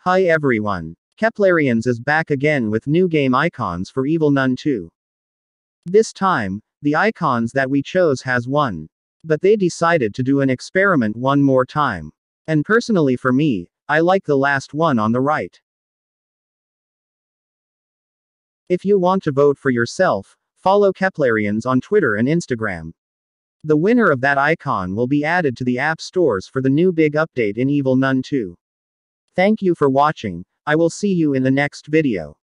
Hi everyone. Keplerians is back again with new game icons for Evil Nun 2. This time, the icons that we chose has won. But they decided to do an experiment one more time. And personally for me, I like the last one on the right. If you want to vote for yourself, follow Keplerians on Twitter and Instagram. The winner of that icon will be added to the app stores for the new big update in Evil Nun 2. Thank you for watching. I will see you in the next video.